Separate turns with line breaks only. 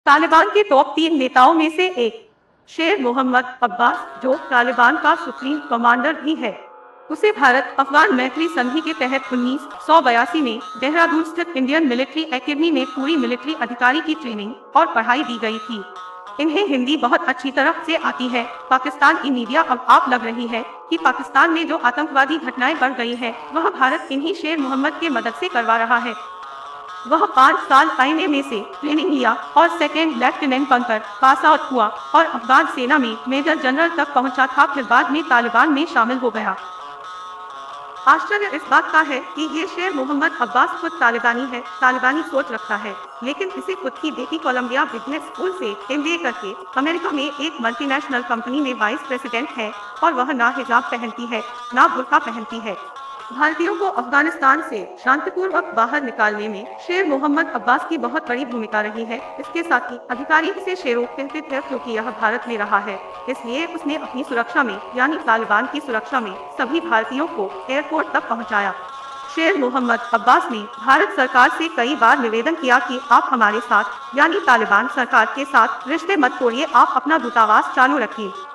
तालिबान के टॉप 3 नेताओं में से एक शेर मोहम्मद अब्बास, जो तालिबान का सुप्रीम कमांडर भी है, उसे भारत अफगान मैत्री संधि के तहत 1982 में देहरादून स्थित इंडियन मिलिट्री एकेडमी में पूरी मिलिट्री अधिकारी की ट्रेनिंग और पढ़ाई दी गई थी। इन्हें हिंदी बहुत अच्छी तरह से आती है। पाकिस्तान की मीडिया अब आप लग रही है कि पाकिस्तान में जो आतंकवादी घटनाएं बढ़ गई है, वह भारत इन्हीं शेर मोहम्मद के मदद से करवा रहा है। वह 5 साल आईएमए में से ट्रेनिंग लिया और सेकेंड लेफ्टिनेंट बनकर पास आउट हुआ और अफगान सेना में मेजर जनरल तक पहुंचा था, फिर बाद में तालिबान में शामिल हो गया। आश्चर्य इस बात का है कि ये शेर मोहम्मद अब्बास खुद तालिबानी है, तालिबानी सोच रखता है, लेकिन इसे खुद की बेटी कोलंबिया बिजनेस स्कूल से एमबीए करके अमेरिका में एक मल्टीनेशनल कंपनी में वाइस प्रेसिडेंट है और वह ना हिजाब पहनती है, ना बुर्का पहनती है। भारतीयों को अफगानिस्तान से शांतिपूर्वक बाहर निकालने में शेर मोहम्मद अब्बास की बहुत बड़ी भूमिका रही है। इसके साथ ही अधिकारी इसे शेरों कहते थे क्योंकि यह भारत में रहा है, इसलिए उसने अपनी सुरक्षा में यानी तालिबान की सुरक्षा में सभी भारतीयों को एयरपोर्ट तक पहुंचाया। शेर मोहम्मद अब्बास ने भारत सरकार से कई बार निवेदन किया कि आप हमारे साथ यानी तालिबान सरकार के साथ रिश्ते मत तोड़िए, आप अपना दूतावास चालू रखिए।